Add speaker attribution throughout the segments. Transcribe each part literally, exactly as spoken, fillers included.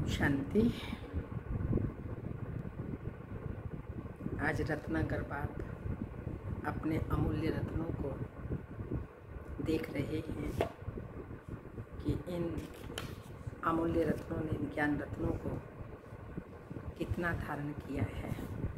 Speaker 1: शांति। आज रत्नाकर बाप अपने अमूल्य रत्नों को देख रहे हैं कि इन अमूल्य रत्नों ने, इन ज्ञान रत्नों को कितना धारण किया है।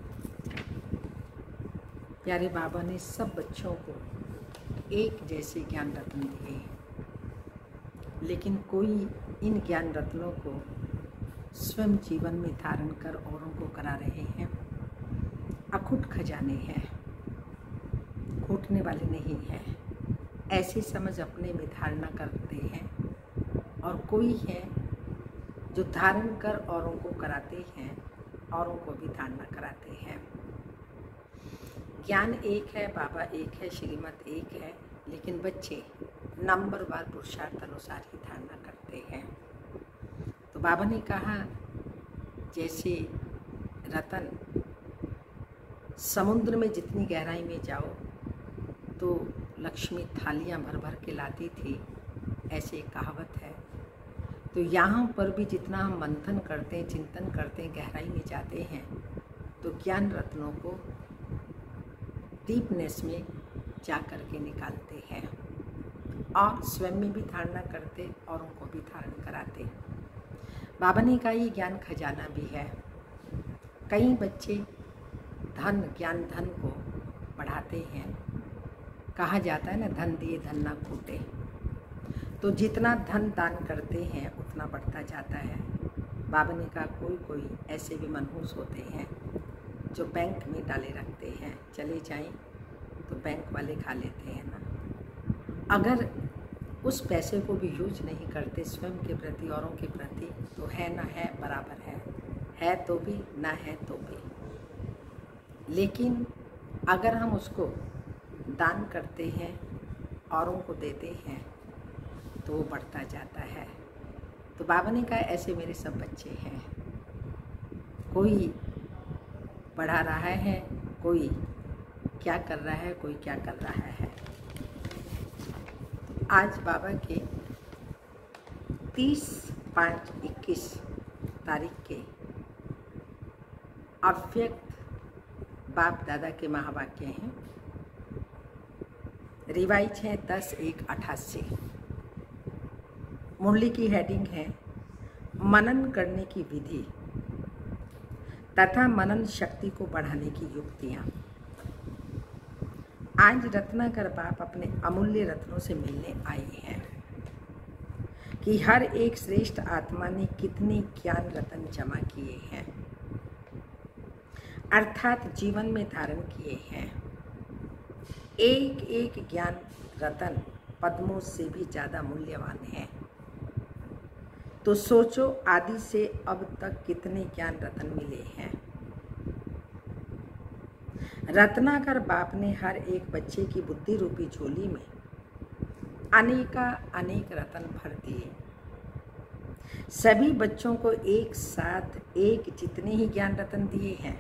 Speaker 1: प्यारे बाबा ने सब बच्चों को एक जैसे ज्ञान रत्न दिए, लेकिन कोई इन ज्ञान रत्नों को स्वयं जीवन में धारण कर औरों को करा रहे हैं। अखुट खजाने हैं, घूटने वाले नहीं हैं। ऐसी समझ अपने में धारणा करते हैं। और कोई है जो धारण कर औरों को कराते हैं, औरों को भी धारणा कराते हैं। ज्ञान एक है, बाबा एक है, श्रीमत एक है, लेकिन बच्चे नंबरवार पुरुषार्थ अनुसार ही धारणा करते हैं। तो बाबा ने कहा, जैसे रतन समुद्र में जितनी गहराई में जाओ तो लक्ष्मी थालियां भर भर के लाती थी, ऐसे एक कहावत है। तो यहाँ पर भी जितना हम मंथन करते हैं, चिंतन करते हैं, गहराई में जाते हैं, तो ज्ञान रत्नों को डीपनेस में जा कर के निकालते हैं और स्वयं में भी धारणा करते, औरों को भी धारण कराते। बाबा ने कहा, ये ज्ञान खजाना भी है। कई बच्चे धन, ज्ञान धन को बढ़ाते हैं। कहा जाता है ना, धन दिए धन ना खूटे। तो जितना धन दान करते हैं उतना बढ़ता जाता है। बाबा ने कहा, कोई कोई ऐसे भी मनहूस होते हैं जो बैंक में डाले रखते हैं, चले जाएं तो बैंक वाले खा लेते हैं ना। अगर उस पैसे को भी यूज नहीं करते स्वयं के प्रति, औरों के प्रति, तो है ना है बराबर है, है तो भी, ना है तो भी। लेकिन अगर हम उसको दान करते हैं, औरों को देते हैं, तो वो बढ़ता जाता है। तो बाबा ने कहा, ऐसे मेरे सब बच्चे हैं। कोई बढ़ा रहा है, कोई क्या कर रहा है, कोई क्या कर रहा है। आज बाबा के तीस पाँच इक्कीस तारीख के अव्यक्त बाप दादा के महावाक्य हैं। रिवाइज है दस एक अठासी। मुरली की हेडिंग है, मनन करने की विधि तथा मनन शक्ति को बढ़ाने की युक्तियाँ। आज रत्नाकर बाप अपने अमूल्य रत्नों से मिलने आए हैं कि हर एक श्रेष्ठ आत्मा ने कितने ज्ञान रत्न जमा किए हैं, अर्थात जीवन में धारण किए हैं। एक एक ज्ञान रत्न पद्मों से भी ज्यादा मूल्यवान है। तो सोचो, आदि से अब तक कितने ज्ञान रत्न मिले हैं। रत्नाकर बाप ने हर एक बच्चे की बुद्धि रूपी झोली में अनेका अनेक रत्न भर दिए। सभी बच्चों को एक साथ एक जितने ही ज्ञान रत्न दिए हैं,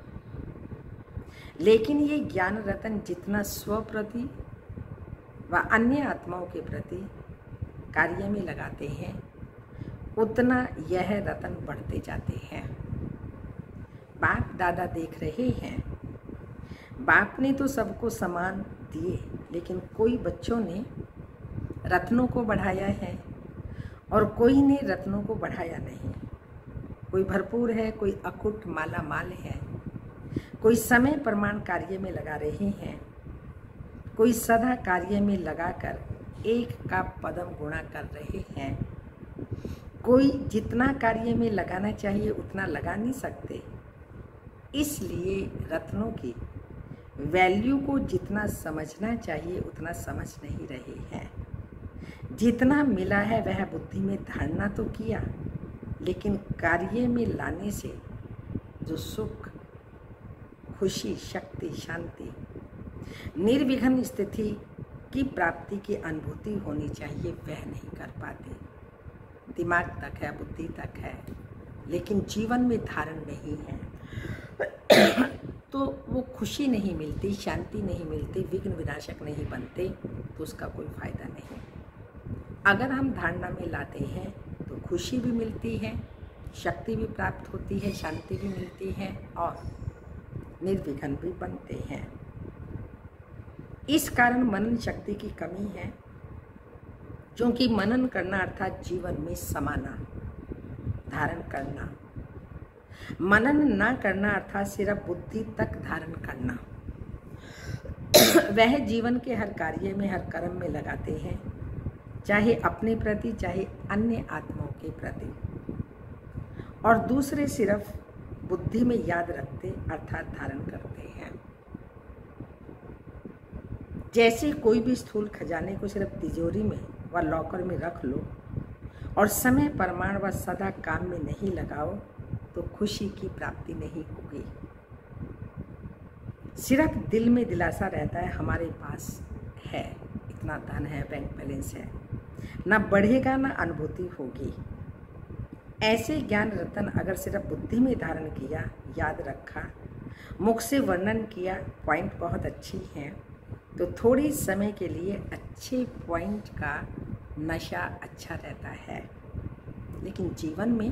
Speaker 1: लेकिन ये ज्ञान रत्न जितना स्व प्रति व अन्य आत्माओं के प्रति कार्य में लगाते हैं, उतना यह रत्न बढ़ते जाते हैं। बाप दादा देख रहे हैं, बाप ने तो सबको समान दिए, लेकिन कोई बच्चों ने रत्नों को बढ़ाया है और कोई ने रत्नों को बढ़ाया नहीं। कोई भरपूर है, कोई अकुट माला माल है, कोई समय प्रमाण कार्य में लगा रहे हैं, कोई सदा कार्य में लगाकर एक का पदम गुणा कर रहे हैं। कोई जितना कार्य में लगाना चाहिए उतना लगा नहीं सकते, इसलिए रत्नों की वैल्यू को जितना समझना चाहिए उतना समझ नहीं रहे हैं। जितना मिला है वह बुद्धि में धारणा तो किया, लेकिन कार्य में लाने से जो सुख, खुशी, शक्ति, शांति, निर्विघ्न स्थिति की प्राप्ति की अनुभूति होनी चाहिए, वह नहीं कर पाते। दिमाग तक है, बुद्धि तक है, लेकिन जीवन में धारण नहीं है। तो वो खुशी नहीं मिलती, शांति नहीं मिलती, विघ्न विनाशक नहीं बनते, तो उसका कोई फायदा नहीं। अगर हम धारणा में लाते हैं तो खुशी भी मिलती है, शक्ति भी प्राप्त होती है, शांति भी मिलती है और निर्विघ्न भी बनते हैं। इस कारण मनन शक्ति की कमी है, क्योंकि मनन करना अर्थात जीवन में समाना, धारण करना। मनन ना करना अर्थात सिर्फ बुद्धि तक धारण करना। वह जीवन के हर कार्य में, हर कर्म में लगाते हैं, चाहे अपने प्रति चाहे अन्य आत्माओं के प्रति, और दूसरे सिर्फ बुद्धि में याद रखते अर्थात धारण करते हैं। जैसे कोई भी स्थूल खजाने को सिर्फ तिजोरी में व लॉकर में रख लो और समय प्रमाण व सदा काम में नहीं लगाओ तो खुशी की प्राप्ति नहीं होगी। सिर्फ दिल में दिलासा रहता है हमारे पास है, इतना धन है, बैंक बैलेंस है, ना बढ़ेगा ना अनुभूति होगी। ऐसे ज्ञान रतन अगर सिर्फ बुद्धि में धारण किया, याद रखा, मुख से वर्णन किया, पॉइंट बहुत अच्छी हैं, तो थोड़ी समय के लिए अच्छे पॉइंट का नशा अच्छा रहता है। लेकिन जीवन में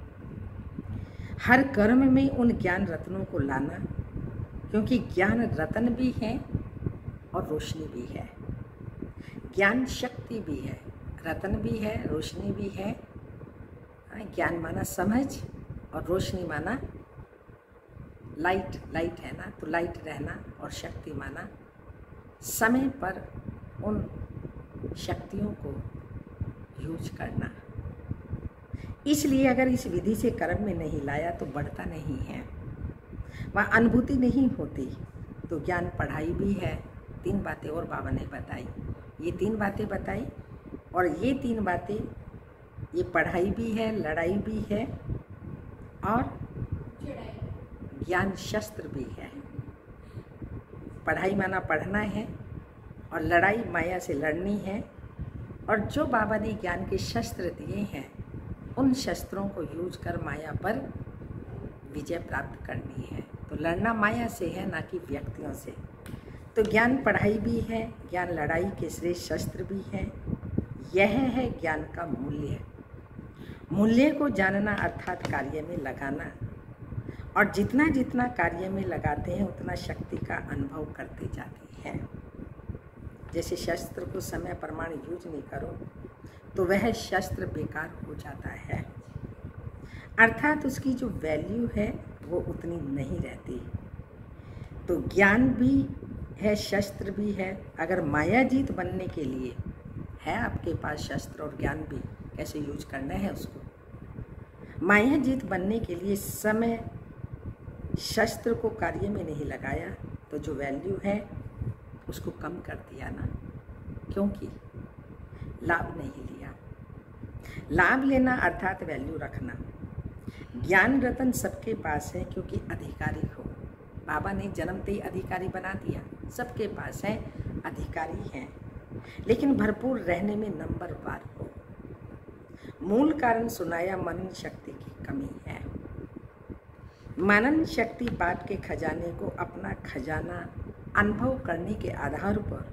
Speaker 1: हर कर्म में उन ज्ञान रत्नों को लाना, क्योंकि ज्ञान रतन भी है और रोशनी भी है, ज्ञान शक्ति भी है, रतन भी है, रोशनी भी है। ज्ञान माना समझ और रोशनी माना लाइट, लाइट है ना, तो लाइट रहना, और शक्ति माना समय पर उन शक्तियों को यूज करना। इसलिए अगर इस विधि से कर्म में नहीं लाया तो बढ़ता नहीं है, वहाँ अनुभूति नहीं होती। तो ज्ञान पढ़ाई भी है। तीन बातें और बाबा ने बताई, ये तीन बातें बताई, और ये तीन बातें, ये पढ़ाई भी है, लड़ाई भी है और ज्ञान शस्त्र भी है। पढ़ाई माना पढ़ना है और लड़ाई माया से लड़नी है, और जो बाबा ने ज्ञान के शस्त्र दिए हैं उन शस्त्रों को यूज कर माया पर विजय प्राप्त करनी है। तो लड़ना माया से है, ना कि व्यक्तियों से। तो ज्ञान पढ़ाई भी है, ज्ञान लड़ाई के श्रेष्ठ शस्त्र भी है। यह है ज्ञान का मूल्य। मूल्य को जानना अर्थात कार्य में लगाना, और जितना जितना कार्य में लगाते हैं उतना शक्ति का अनुभव करते जाते हैं। जैसे शस्त्र को समय प्रमाण यूज नहीं करो तो वह शस्त्र बेकार हो जाता है, अर्थात उसकी जो वैल्यू है वो उतनी नहीं रहती। तो ज्ञान भी है, शस्त्र भी है। अगर मायाजीत बनने के लिए है आपके पास शस्त्र और ज्ञान भी, कैसे यूज करना है उसको। मायाजीत बनने के लिए समय शस्त्र को कार्य में नहीं लगाया तो जो वैल्यू है उसको कम कर दिया ना, क्योंकि लाभ नहीं लिया। लाभ लेना अर्थात वैल्यू रखना। ज्ञान रतन सबके पास है क्योंकि अधिकारी हो। बाबा ने जन्मते ही अधिकारी बना दिया, सबके पास है, अधिकारी हैं, लेकिन भरपूर रहने में नंबरवार हो। मूल कारण सुनाया मनन शक्ति की कमी है। मनन शक्ति बाप के खजाने को अपना खजाना अनुभव करने के आधार पर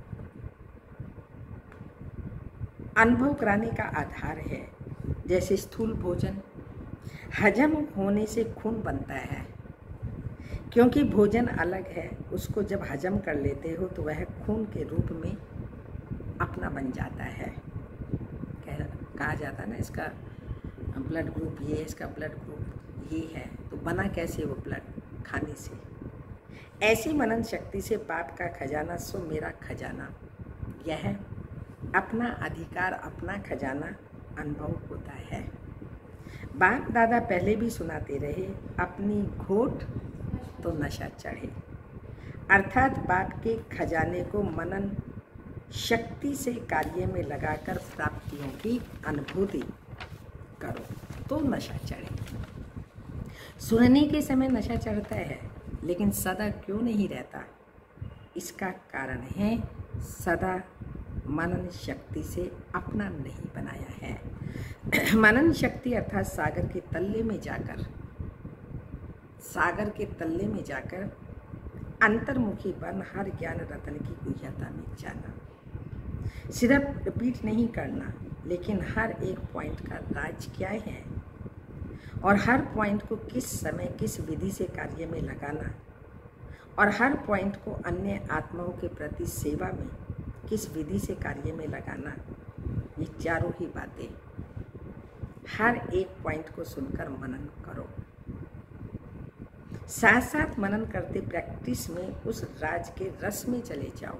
Speaker 1: अनुभव कराने का आधार है। जैसे स्थूल भोजन हजम होने से खून बनता है, क्योंकि भोजन अलग है, उसको जब हजम कर लेते हो तो वह खून के रूप में अपना बन जाता है। कहा जाता है ना, इसका ब्लड ग्रुप ये है, इसका ब्लड ग्रुप ये है, तो बना कैसे वो ब्लड? खाने से। ऐसी मनन शक्ति से पाप का खजाना सो मेरा खजाना, यह अपना अधिकार, अपना खजाना अनुभव होता है। बाप दादा पहले भी सुनाते रहे, अपनी घोट तो नशा चढ़े, अर्थात बाप के खजाने को मनन शक्ति से कार्य में लगाकर प्राप्तियों की अनुभूति करो तो नशा चढ़े। सुनने के समय नशा चढ़ता है, लेकिन सदा क्यों नहीं रहता? इसका कारण है सदा मनन शक्ति से अपना नहीं बनाया है। मनन शक्ति अर्थात सागर के तल्ले में जाकर सागर के तल्ले में जाकर अंतर्मुखी बन हर ज्ञान रतन की गुह्यता में जाना। सिर्फ रिपीट नहीं करना, लेकिन हर एक पॉइंट का राज क्या है और हर पॉइंट को किस समय किस विधि से कार्य में लगाना और हर पॉइंट को अन्य आत्माओं के प्रति सेवा में किस विधि से कार्य में लगाना, ये चारों ही बातें हर एक पॉइंट को सुनकर मनन करो। साथ साथ मनन करते प्रैक्टिस में उस राज के रस में चले जाओ,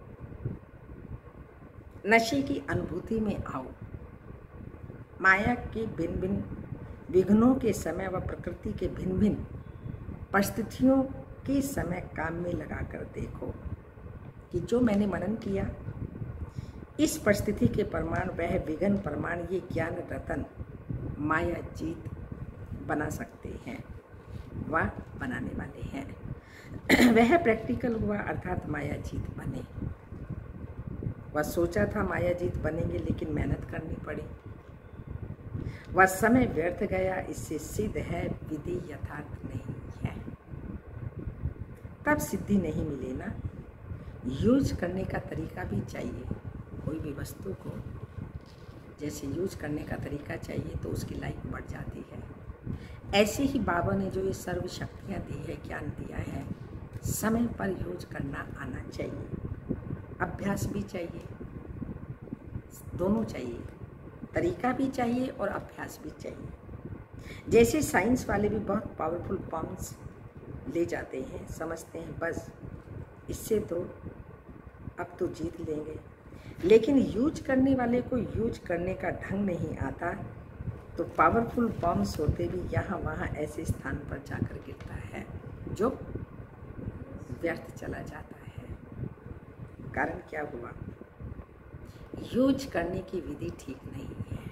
Speaker 1: नशे की अनुभूति में आओ। माया के भिन्न भिन्न विघ्नों के समय व प्रकृति के भिन्न भिन्न परिस्थितियों के समय काम में लगाकर देखो कि जो मैंने मनन किया, इस परिस्थिति के प्रमाण वह विघ्न प्रमाण ये ज्ञान रतन माया जीत बना सकते हैं, वह बनाने वाले हैं। वह प्रैक्टिकल हुआ अर्थात माया जीत बने। वह सोचा था माया जीत बनेंगे, लेकिन मेहनत करनी पड़ी। वह समय व्यर्थ गया, इससे सिद्ध है विधि यथार्थ नहीं है। तब सिद्धि नहीं मिले ना। यूज करने का तरीका भी चाहिए। कोई भी वस्तु को जैसे यूज करने का तरीका चाहिए तो उसकी लाइफ बढ़ जाती है। ऐसे ही बाबा ने जो ये सर्व शक्तियाँ दी है, ज्ञान दिया है, समय पर यूज करना आना चाहिए। अभ्यास भी चाहिए, दोनों चाहिए, तरीका भी चाहिए और अभ्यास भी चाहिए। जैसे साइंस वाले भी बहुत पावरफुल फॉर्म्स ले जाते हैं, समझते हैं बस इससे तो अब तो जीत लेंगे, लेकिन यूज करने वाले को यूज करने का ढंग नहीं आता तो पावरफुल बॉम्ब्स होते भी यहाँ वहाँ ऐसे स्थान पर जाकर गिरता है जो व्यर्थ चला जाता है। कारण क्या हुआ? यूज करने की विधि ठीक नहीं है।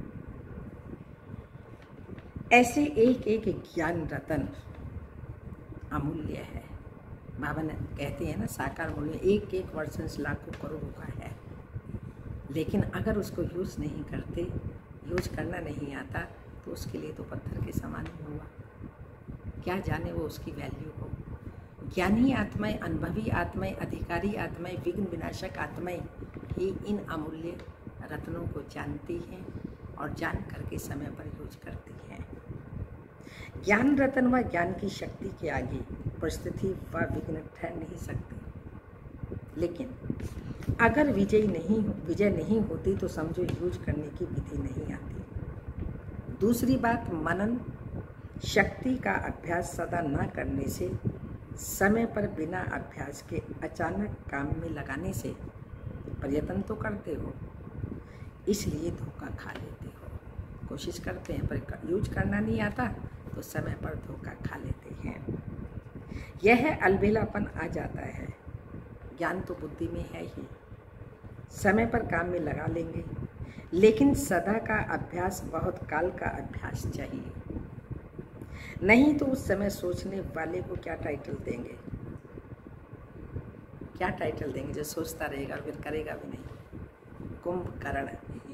Speaker 1: ऐसे एक एक ज्ञान रतन अमूल्य है। बाबा ने कहते हैं ना, साकार मूल्य एक एक वर्षन से लाखों करोड़ों का है, लेकिन अगर उसको यूज नहीं करते, यूज करना नहीं आता तो उसके लिए तो पत्थर के समान ही हुआ। क्या जाने वो उसकी वैल्यू हो। ज्ञानी आत्माएं, अनुभवी आत्माएं, अधिकारी आत्माएं, विघ्न विनाशक आत्माएं ही इन अमूल्य रत्नों को जानती हैं और जान करके समय पर यूज करती हैं। ज्ञान रत्न व ज्ञान की शक्ति के आगे परिस्थिति व विघ्न ठहर नहीं सकती। लेकिन अगर विजय नहीं विजय नहीं होती तो समझो यूज करने की विधि नहीं आती। दूसरी बात, मनन शक्ति का अभ्यास सदा न करने से, समय पर बिना अभ्यास के अचानक काम में लगाने से प्रयत्न तो करते हो, इसलिए धोखा खा लेते हो। कोशिश करते हैं पर यूज करना नहीं आता तो समय पर धोखा खा लेते हैं। यह अलबेलापन आ जाता है। ज्ञान तो बुद्धि में है ही, समय पर काम में लगा लेंगे, लेकिन सदा का अभ्यास, बहुत काल का अभ्यास चाहिए। नहीं तो उस समय सोचने वाले को क्या टाइटल देंगे, क्या टाइटल देंगे? जो सोचता रहेगा और फिर करेगा भी नहीं। कुंभकर्ण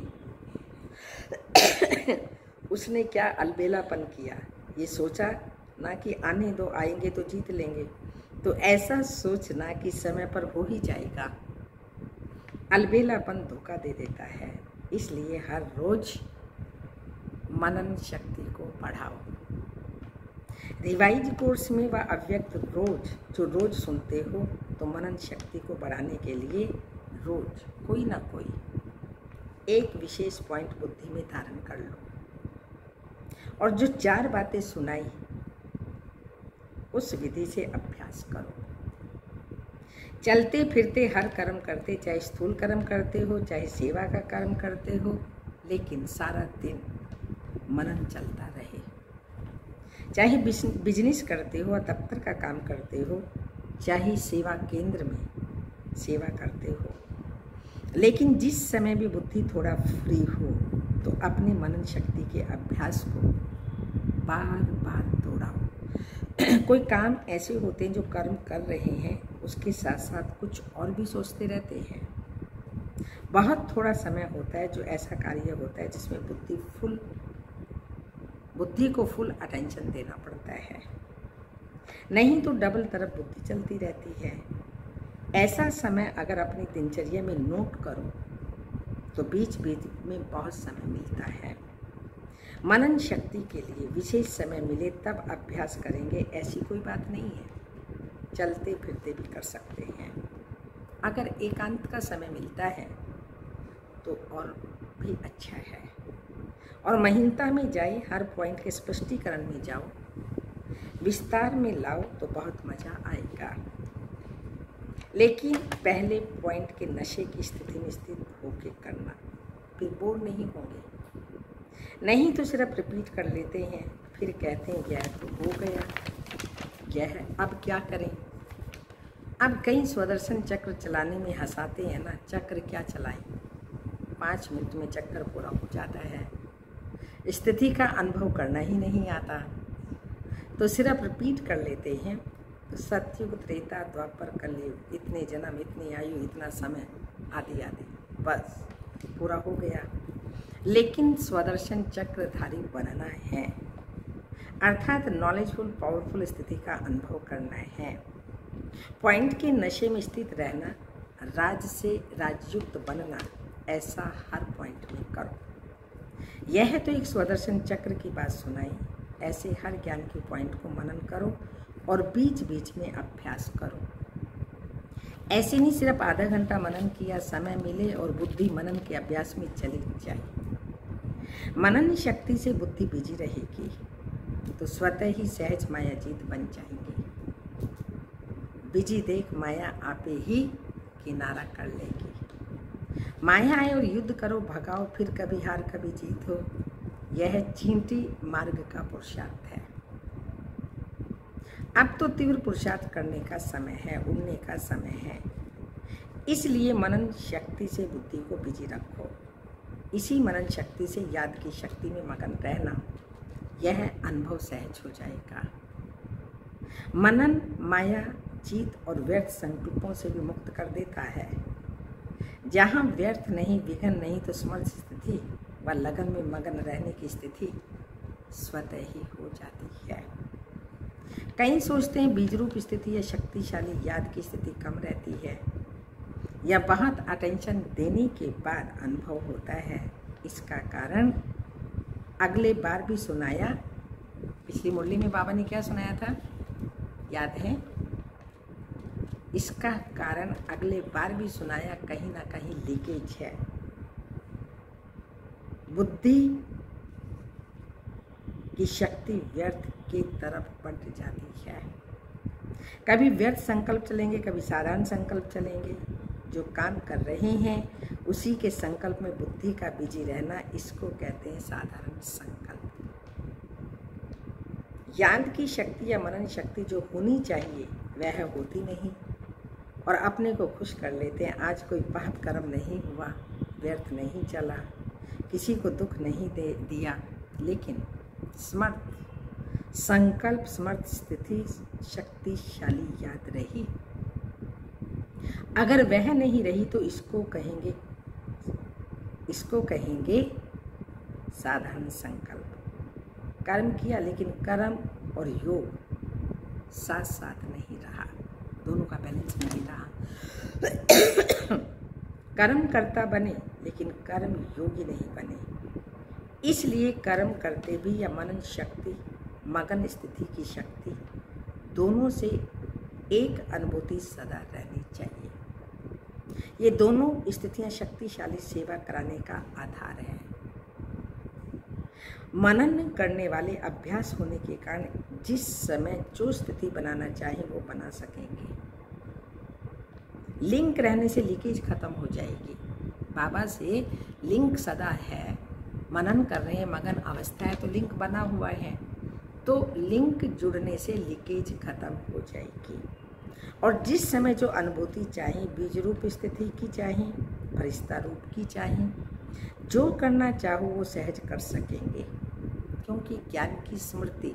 Speaker 1: उसने क्या अलबेलापन किया, ये सोचा ना कि आने दो, आएंगे तो जीत लेंगे, तो ऐसा सोचना कि समय पर हो ही जाएगा। अलबेलापन धोखा दे देता है। इसलिए हर रोज मनन शक्ति को बढ़ाओ। रिवाइज कोर्स में व अव्यक्त रोज जो रोज सुनते हो, तो मनन शक्ति को बढ़ाने के लिए रोज कोई ना कोई एक विशेष पॉइंट बुद्धि में धारण कर लो और जो चार बातें सुनाई उस विधि से अभ्यास करो। चलते फिरते हर कर्म करते, चाहे स्थूल कर्म करते हो, चाहे सेवा का कर्म करते हो, लेकिन सारा दिन मनन चलता रहे। चाहे बिजनेस करते हो, दफ्तर का काम करते हो, चाहे सेवा केंद्र में सेवा करते हो, लेकिन जिस समय भी बुद्धि थोड़ा फ्री हो तो अपने मनन शक्ति के अभ्यास को बार बार दोहराओ। कोई काम ऐसे होते हैं जो कर्म कर रहे हैं, उसके साथ साथ कुछ और भी सोचते रहते हैं। बहुत थोड़ा समय होता है जो ऐसा कार्य होता है जिसमें बुद्धि फुल बुद्धि को फुल अटेंशन देना पड़ता है, नहीं तो डबल तरफ बुद्धि चलती रहती है। ऐसा समय अगर अपनी दिनचर्या में नोट करो तो बीच बीच में बहुत समय मिलता है। मनन शक्ति के लिए विशेष समय मिले तब अभ्यास करेंगे, ऐसी कोई बात नहीं है। चलते फिरते भी कर सकते हैं। अगर एकांत का समय मिलता है तो और भी अच्छा है। और महीनता में जाए, हर पॉइंट के स्पष्टीकरण में जाओ, विस्तार में लाओ तो बहुत मज़ा आएगा। लेकिन पहले पॉइंट के नशे की स्थिति में स्थित होके करना, फिर बोर नहीं होंगे। नहीं तो सिर्फ रिपीट कर लेते हैं, फिर कहते हैं यह तो हो गया, यह अब क्या करें। अब कई स्वदर्शन चक्र चलाने में हंसाते हैं ना, चक्र क्या चलाएं, पाँच मिनट में चक्कर पूरा हो जाता है। स्थिति का अनुभव करना ही नहीं आता तो सिर्फ रिपीट कर लेते हैं। तो सतयुग, त्रेता, द्वापर, कलयुग, इतने जन्म, इतनी आयु, इतना समय, आदि आदि, बस पूरा हो गया। लेकिन स्वदर्शन चक्रधारी बनना है, अर्थात नॉलेजफुल, पावरफुल स्थिति का अनुभव करना है। पॉइंट के नशे में स्थित रहना, राज से राजयुक्त बनना, ऐसा हर पॉइंट में करो। यह तो एक स्वदर्शन चक्र की बात सुनाई, ऐसे हर ज्ञान के पॉइंट को मनन करो और बीच बीच में अभ्यास करो। ऐसे नहीं सिर्फ आधा घंटा मनन किया, समय मिले और बुद्धि मनन के अभ्यास में चली जाए। मनन शक्ति से बुद्धि बिजी रहेगी तो स्वतः ही सहज माया जीत बन जाएंगे। बिजी देख माया आपे ही किनारा कर लेगी। माया आए और युद्ध करो, भगाओ, फिर कभी हार कभी जीत हो, यह चींटी मार्ग का पुरुषार्थ है। अब तो तीव्र पुरुषार्थ करने का समय है, उड़ने का समय है। इसलिए मनन शक्ति से बुद्धि को बिजी रखो। इसी मनन शक्ति से याद की शक्ति में मगन रहना, यह अनुभव सहज हो जाएगा। मनन माया जीत और व्यर्थ संकल्पों से भी मुक्त कर देता है। जहाँ व्यर्थ नहीं, विघन नहीं, तो समर्थ स्थिति व लगन में मगन रहने की स्थिति स्वतः ही हो जाती है। कई सोचते हैं बीज रूप स्थिति या शक्तिशाली याद की स्थिति कम रहती है या बहुत अटेंशन देने के बाद अनुभव होता है। इसका कारण अगले बार भी सुनाया, पिछली मुरली में बाबा ने क्या सुनाया था, याद है? इसका कारण अगले बार भी सुनाया, कहीं ना कहीं लीकेज है। बुद्धि की शक्ति व्यर्थ की तरफ बढ़ जाती है। कभी व्यर्थ संकल्प चलेंगे, कभी साधारण संकल्प चलेंगे। जो काम कर रहे हैं उसी के संकल्प में बुद्धि का बिजी रहना, इसको कहते हैं साधारण संकल्प। याद की शक्ति या मनन शक्ति जो होनी चाहिए वह होती नहीं और अपने को खुश कर लेते हैं। आज कोई पाप कर्म नहीं हुआ, व्यर्थ नहीं चला, किसी को दुख नहीं दे दिया, लेकिन समर्थ संकल्प, समर्थ स्थिति, शक्तिशाली याद रही। अगर वह नहीं रही तो इसको कहेंगे इसको कहेंगे साधारण संकल्प। कर्म किया लेकिन कर्म और योग साथ साथ नहीं रहा, दोनों का बैलेंस नहीं रहा। कर्म करता बने लेकिन कर्म योगी नहीं बने। इसलिए कर्म करते भी या मनन शक्ति, मगन स्थिति की शक्ति, दोनों से एक अनुभूति सदा रहनी चाहिए। ये दोनों स्थितियां शक्तिशाली सेवा कराने का आधार है। मनन करने वाले अभ्यास होने के कारण जिस समय जो स्थिति बनाना चाहे वो बना सकेंगे। लिंक रहने से लीकेज खत्म हो जाएगी। बाबा से लिंक सदा है, मनन कर रहे हैं, मगन अवस्था है तो लिंक बना हुआ है, तो लिंक जुड़ने से लीकेज खत्म हो जाएगी। और जिस समय जो अनुभूति चाहिए, बीज रूप स्थिति की चाहिए, फरिश्ता रूप की चाहिए, जो करना चाहो वो सहज कर सकेंगे। क्योंकि ज्ञान की स्मृति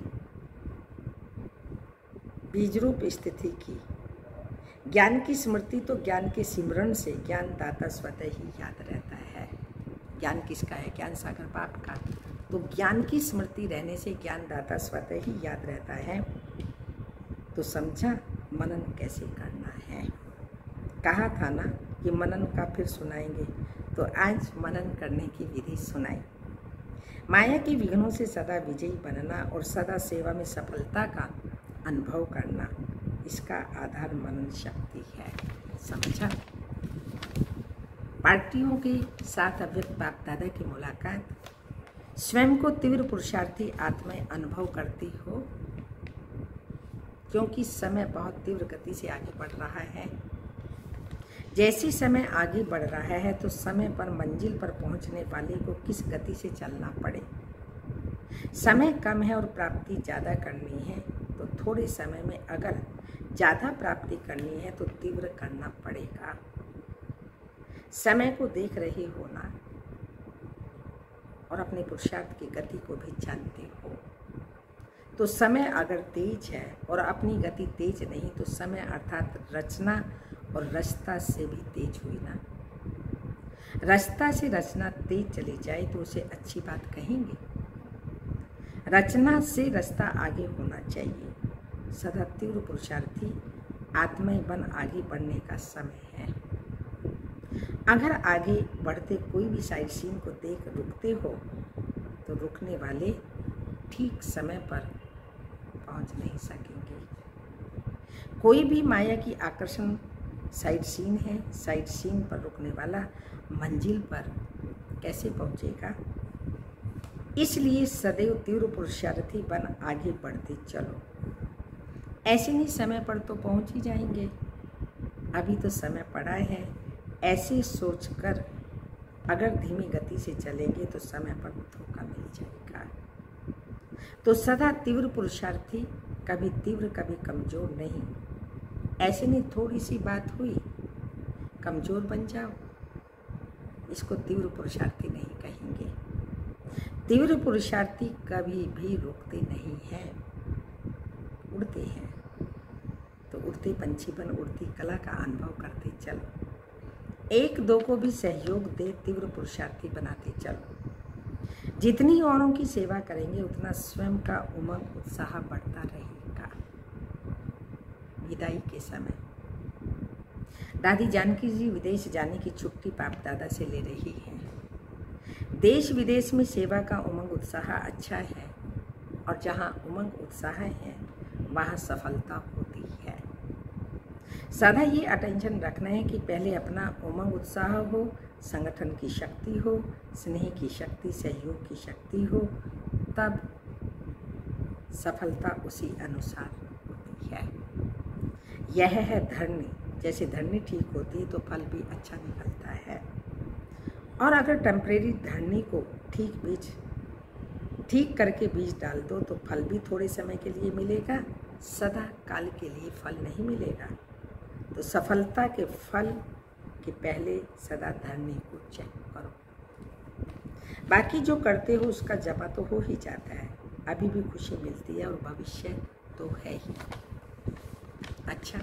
Speaker 1: बीज रूप स्थिति की, ज्ञान की स्मृति तो ज्ञान के सिमरण से ज्ञान दाता स्वतः ही याद रहता है। ज्ञान किसका है? ज्ञान सागर बाप का। तो ज्ञान की स्मृति रहने से ज्ञान दाता स्वतः ही याद रहता है। तो समझा मनन कैसे करना है। कहा था ना कि मनन का फिर सुनाएंगे, तो आज मनन करने की विधि सुनाई। माया के विघ्नों से सदा विजयी बनना और सदा सेवा में सफलता का अनुभव करना, इसका आधार मनन शक्ति है। समझा? पार्टियों के साथ अव्यक्त बाप दादा की मुलाकात, स्वयं को तीव्र पुरुषार्थी आत्माएं अनुभव करती हो, क्योंकि समय बहुत तीव्र गति से आगे बढ़ रहा है। जैसे समय आगे बढ़ रहा है तो समय पर मंजिल पर पहुंचने वाले को किस गति से चलना पड़े। समय कम है और प्राप्ति ज़्यादा करनी है तो थोड़े समय में अगर ज़्यादा प्राप्ति करनी है तो तीव्र करना पड़ेगा। समय को देख रहे हो ना, और अपने पुरुषार्थ की गति को भी जानते हो। तो समय अगर तेज है और अपनी गति तेज नहीं तो समय अर्थात रचना और रचता से भी तेज हुई ना। रचता से रचना तेज चली जाए तो उसे अच्छी बात कहेंगे। रचना से रचता आगे होना चाहिए। सदा तीव्र पुरुषार्थी आत्माएं बन आगे बढ़ने का समय है। अगर आगे बढ़ते कोई भी साइड सीन को देख रुकते हो तो रुकने वाले ठीक समय पर पहुंच नहीं सकेंगे। कोई भी माया की आकर्षण साइड सीन है, साइड सीन पर रुकने वाला मंजिल पर कैसे पहुंचेगा। इसलिए सदैव तीव्र पुरुषार्थी बन आगे बढ़ते चलो। ऐसे ही समय पर तो पहुंच ही जाएंगे। अभी तो समय पड़ा है। ऐसे सोचकर अगर धीमी गति से चलेंगे तो समय पर धोखा मिल जाएगा। तो सदा तीव्र पुरुषार्थी, कभी तीव्र कभी कमजोर नहीं। ऐसे नहीं थोड़ी सी बात हुई कमजोर बन जाओ, इसको तीव्र पुरुषार्थी नहीं कहेंगे। तीव्र पुरुषार्थी कभी भी रुकते नहीं हैं, उड़ते हैं। तो उड़ते पंछी बन उड़ती कला का अनुभव करते चलो। एक दो को भी सहयोग दे तीव्र पुरुषार्थी बनाते चलो। जितनी औरों की सेवा करेंगे उतना स्वयं का उमंग उत्साह बढ़ता रहेगा। विदाई के समय दादी जानकी जी विदेश जाने की छुट्टी बाप दादा से ले रही हैं। देश विदेश में सेवा का उमंग उत्साह अच्छा है और जहाँ उमंग उत्साह है वहाँ सफलता होती है। सदा ये अटेंशन रखना है कि पहले अपना उमंग उत्साह हो, संगठन की शक्ति हो, स्नेह की शक्ति, सहयोग की शक्ति हो, तब सफलता उसी अनुसार होती है। यह है धरनी। जैसे धरनी ठीक होती है तो फल भी अच्छा निकलता है। और अगर टेम्परेरी धरनी को ठीक बीज ठीक करके बीज डाल दो तो फल भी थोड़े समय के लिए मिलेगा, सदा काल के लिए फल नहीं मिलेगा। तो सफलता के फल के पहले सदा धरनी को चेक करो। बाकी जो करते हो उसका जमा तो हो ही जाता है। अभी भी खुशी मिलती है और भविष्य तो है ही। अच्छा,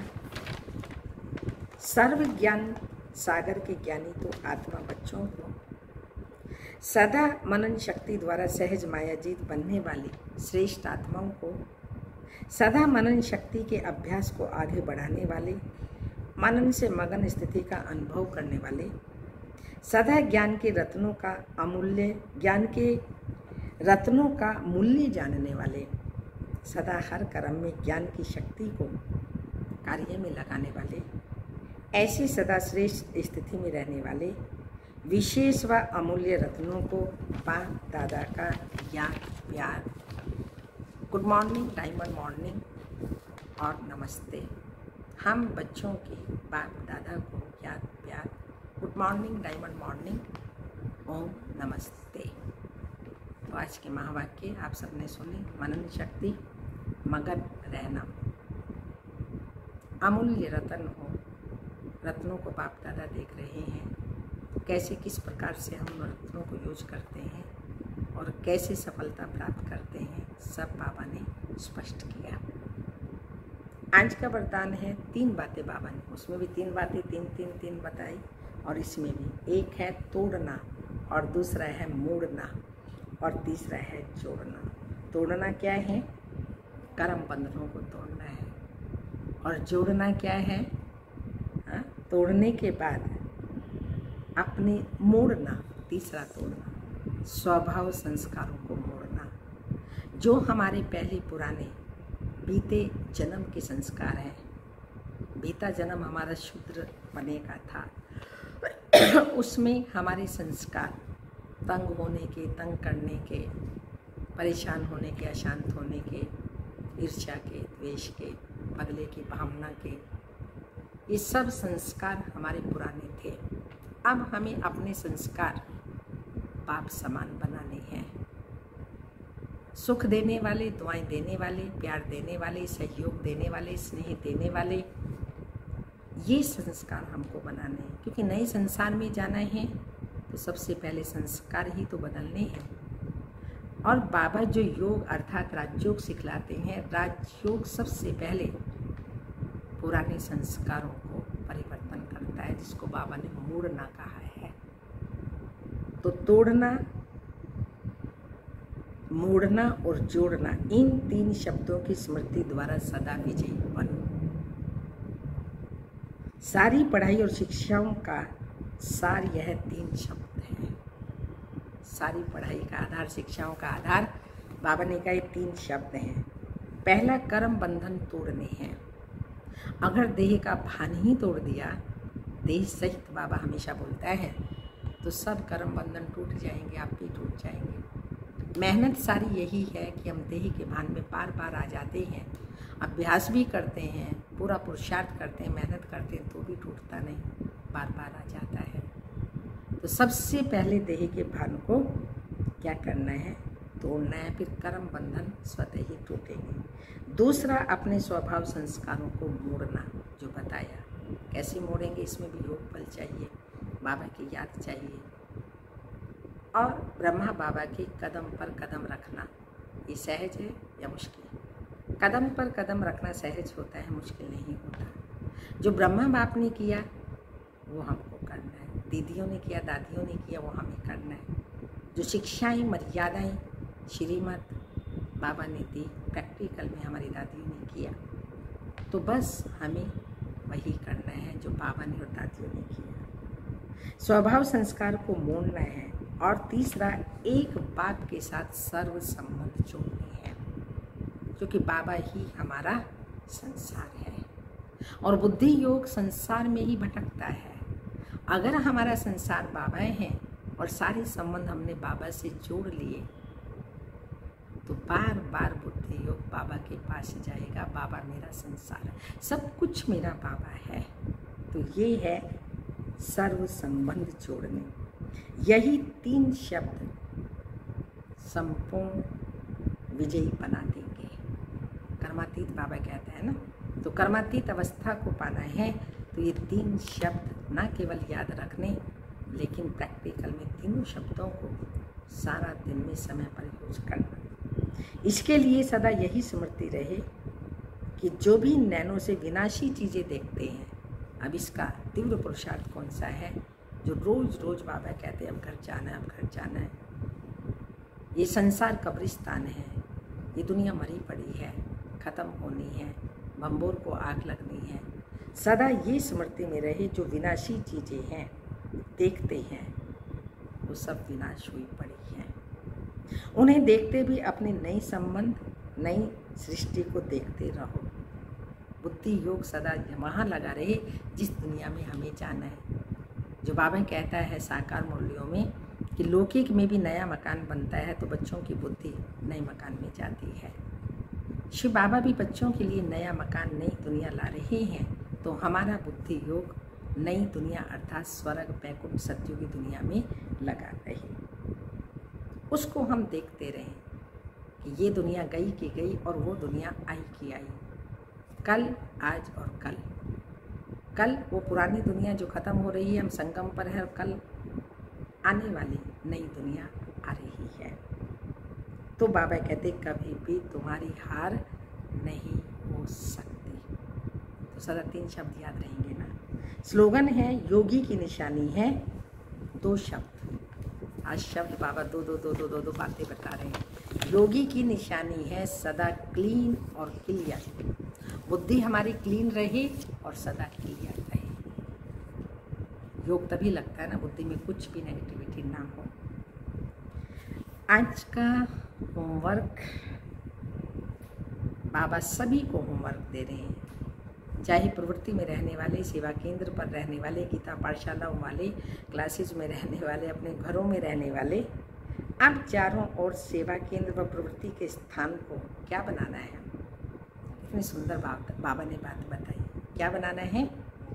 Speaker 1: सर्व ज्ञान सागर के ज्ञानी तो आत्मा बच्चों को सदा मनन शक्ति द्वारा सहज मायाजीत बनने वाली श्रेष्ठ आत्माओं को, सदा मनन शक्ति के अभ्यास को आगे बढ़ाने वाले, मनन से मगन स्थिति का अनुभव करने वाले, सदा ज्ञान के रत्नों का अमूल्य ज्ञान के रत्नों का मूल्य जानने वाले, सदा हर कर्म में ज्ञान की शक्ति को कार्य में लगाने वाले, ऐसे सदा श्रेष्ठ स्थिति में रहने वाले विशेष व अमूल्य रत्नों को बाप दादा का याद प्यार, गुड मॉर्निंग, डायमंड मॉर्निंग और नमस्ते। हम बच्चों के बाप दादा को याद प्यार, गुड मॉर्निंग, डायमंड मॉर्निंग, ओम नमस्ते। तो आज के महावाक्य आप सबने सुने। मनन शक्ति, मगन रहना, अमूल्य रत्न हो। रत्नों को बाप दादा देख रहे हैं, कैसे किस प्रकार से हम रत्नों को यूज करते हैं और कैसे सफलता प्राप्त करते हैं, सब बाबा ने स्पष्ट किया। आज का वरदान है तीन बातें बाबा ने, उसमें भी तीन बातें तीन तीन तीन बताई और इसमें भी एक है तोड़ना और दूसरा है मोड़ना और तीसरा है जोड़ना। तोड़ना क्या है? कर्म बंधनों को तोड़ना है। और जोड़ना क्या है? आ, तोड़ने के बाद अपने मोड़ना, तीसरा तोड़ना। स्वभाव संस्कारों को मोड़ना। जो हमारे पहले पुराने बीते जन्म के संस्कार हैं, बीता जन्म हमारा शूद्र बने का था, उसमें हमारे संस्कार तंग होने के, तंग करने के, परेशान होने के, अशांत होने के, ईर्ष्या के, द्वेष के, बदले की भावना के, ये सब संस्कार हमारे पुराने थे। अब हमें अपने संस्कार बाप समान बनाने हैं। सुख देने वाले, दुआएं देने वाले, प्यार देने वाले, सहयोग देने वाले, स्नेह देने वाले, ये संस्कार हमको बनाने हैं। क्योंकि नए संसार में जाना है तो सबसे पहले संस्कार ही तो बदलने हैं। और बाबा जो योग अर्थात राजयोग सिखलाते हैं, राजयोग सबसे पहले पुराने संस्कारों को परिवर्तन करता है, जिसको बाबा ने मोड़ना कहा है। तो तोड़ना, मोड़ना और जोड़ना, इन तीन शब्दों की स्मृति द्वारा सदा विजयी बनो। सारी पढ़ाई और शिक्षाओं का सार यह तीन शब्द हैं। सारी पढ़ाई का आधार, शिक्षाओं का आधार बाबा ने कहा तीन शब्द हैं। पहला, कर्म बंधन तोड़ने हैं। अगर देह का भान ही तोड़ दिया, देह सहित बाबा हमेशा बोलता है, तो सब कर्म बंधन टूट जाएंगे, आप भी टूट जाएंगे। मेहनत सारी यही है कि हम देह के भान में बार बार आ जाते हैं, अभ्यास भी करते हैं, पूरा पुरुषार्थ करते हैं, मेहनत करते हैं, तो भी टूटता नहीं, बार बार आ जाता है। तो सबसे पहले देह के भान को क्या करना है? तोड़ना है। फिर कर्म बंधन स्वतः ही टूटेंगे। दूसरा, अपने स्वभाव संस्कारों को मोड़ना, जो बताया कैसे मोड़ेंगे, इसमें भी योग बल चाहिए, बाबा की याद चाहिए, और ब्रह्मा बाबा के कदम पर कदम रखना। ये सहज है या मुश्किल? कदम पर कदम रखना सहज होता है, मुश्किल नहीं होता। जो ब्रह्मा बाप ने किया वो हमको करना है, दीदियों ने किया, दादियों ने किया, वो हमें करना है। जो शिक्षाएं, मर्यादाएं श्रीमत बाबा ने दी, प्रैक्टिकल में हमारी दादियों ने किया, तो बस हमें वही करना है जो बाबा ने और दादियों ने किया। स्वभाव संस्कार को मोड़ना है। और तीसरा, एक बात के साथ सर्व संबंध जोड़ने हैं, क्योंकि बाबा ही हमारा संसार है और बुद्धि योग संसार में ही भटकता है। अगर हमारा संसार बाबा है और सारे संबंध हमने बाबा से जोड़ लिए, तो बार बार बुद्धि योग बाबा के पास जाएगा। बाबा मेरा संसार है, सब कुछ मेरा बाबा है। तो ये है सर्व संबंध जोड़ने। यही तीन शब्द संपूर्ण विजयी बना देंगे। कर्मातीत बाबा कहते हैं ना, तो कर्मातीत अवस्था को पाना है तो ये तीन शब्द ना केवल याद रखने, लेकिन प्रैक्टिकल में तीनों शब्दों को सारा दिन में समय पर यूज करना। इसके लिए सदा यही स्मृति रहे कि जो भी नैनों से विनाशी चीज़ें देखते हैं, अब इसका तीव्र पुरुषार्थ कौन सा है? जो रोज़ रोज़ बाबा कहते हैं अब घर जाना है, अब घर जाना है। ये संसार कब्रिस्तान है, ये दुनिया मरी पड़ी है, ख़त्म होनी है, बम्बोर को आग लगनी है। सदा ये स्मृति में रहे, जो विनाशी चीज़ें हैं देखते हैं, वो सब विनाश हुई पड़ी हैं। उन्हें देखते भी अपने नए संबंध, नई सृष्टि को देखते रहो। बुद्धि योग सदा वहाँ लगा रहे जिस दुनिया में हमें जाना है। जो बाबा कहता है साकार मूल्यों में कि लौकिक में भी नया मकान बनता है, तो बच्चों की बुद्धि नए मकान में जाती है। शिव बाबा भी बच्चों के लिए नया मकान, नई दुनिया ला रहे हैं। तो हमारा बुद्धि योग नई दुनिया अर्थात स्वर्ग, बैकुंठ, सत्युग की दुनिया में लगा रहे, उसको हम देखते रहें कि ये दुनिया गई की गई और वो दुनिया आई की आई। कल, आज और कल। कल वो पुरानी दुनिया जो ख़त्म हो रही है, हम संगम पर है, और कल आने वाली नई दुनिया आ रही है। तो बाबा कहते कभी भी तुम्हारी हार नहीं हो सकती। तो सदा तीन शब्द याद रहेंगे ना। स्लोगन है योगी की निशानी है दो शब्द। आज शब्द बाबा दो दो दो दो दो दो बातें बता रहे हैं। योगी की निशानी है सदा क्लीन और क्लियर। बुद्धि हमारी क्लीन रहे और सदा क्लियर रहे। योग तभी लगता है ना बुद्धि में कुछ भी नेगेटिविटी ना हो। आज का होमवर्क बाबा सभी को होमवर्क दे रहे हैं, चाहे प्रवृत्ति में रहने वाले, सेवा केंद्र पर रहने वाले, गीता पाठशालाओं वाले, क्लासेज में रहने वाले, अपने घरों में रहने वाले। अब चारों ओर सेवा केंद्र व प्रवृत्ति के स्थान को क्या बनाना है? इतनी सुंदर बात बाबा ने बात बताई। क्या बनाना है?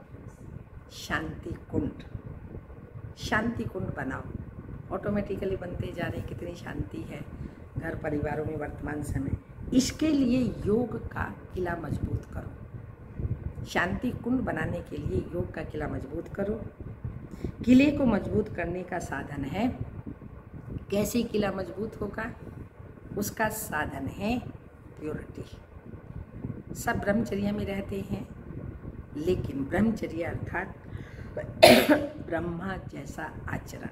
Speaker 1: शांति कुंड। शांति कुंड बनाओ। ऑटोमेटिकली बनते जा रहे, कितनी शांति है घर परिवारों में वर्तमान समय। इसके लिए योग का किला मजबूत करो। शांति कुंड बनाने के लिए योग का किला मजबूत करो। किले को मजबूत करने का साधन है, कैसे किला मजबूत होगा? उसका साधन है प्योरिटी। सब ब्रह्मचर्या में रहते हैं, लेकिन ब्रह्मचर्या अर्थात ब्रह्मा जैसा आचरण,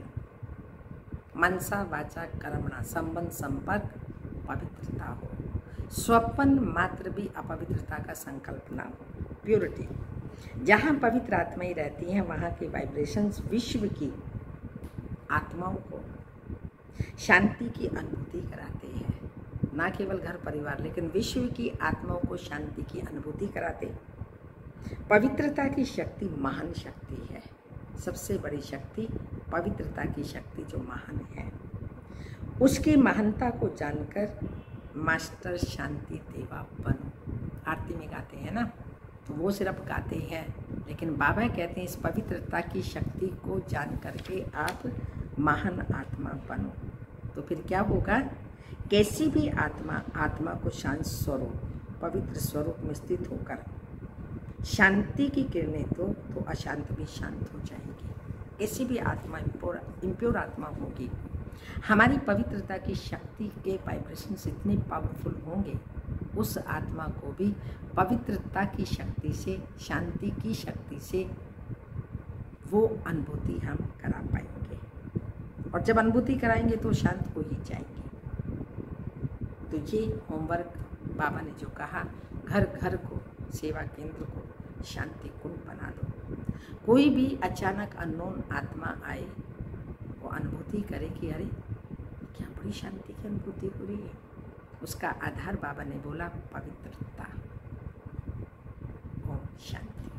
Speaker 1: मनसा वाचा कर्मणा संबंध संपर्क पवित्रता हो, स्वप्न मात्र भी अपवित्रता का संकल्प ना हो। प्योरिटी। जहाँ पवित्र आत्माएं रहती हैं वहाँ के वाइब्रेशंस विश्व की आत्माओं को शांति की अनुभूति कराते हैं। ना केवल घर परिवार, लेकिन विश्व की आत्माओं को शांति की अनुभूति कराते। पवित्रता की शक्ति महान शक्ति है। सबसे बड़ी शक्ति पवित्रता की शक्ति जो महान है। उसकी महानता को जानकर मास्टर शांति देवा बनो। आरती में गाते हैं ना, तो वो सिर्फ गाते हैं, लेकिन बाबा कहते हैं इस पवित्रता की शक्ति को जान करके आप महान आत्मा बनो। तो फिर क्या होगा? कैसी भी आत्मा आत्मा को शांत स्वरूप, पवित्र स्वरूप में स्थित होकर शांति की किरणें दो तो अशांत भी शांत हो जाएगी। कैसी भी आत्मा इम्प्योर इम्प्योर आत्मा होगी, हमारी पवित्रता की शक्ति के वाइब्रेशंस इतने पावरफुल होंगे, उस आत्मा को भी पवित्रता की शक्ति से, शांति की शक्ति से वो अनुभूति हम करा पाएंगे। और जब अनुभूति कराएंगे तो शांत हो ही जाएंगे। तो ये होमवर्क बाबा ने जो कहा, घर घर को, सेवा केंद्र को शांति कुंड बना दो। कोई भी अचानक अननोन आत्मा आए, वो अनुभूति करे कि अरे क्या बड़ी शांति की अनुभूति हो रही है। उसका आधार बाबा ने बोला पवित्रता। ओम शांति।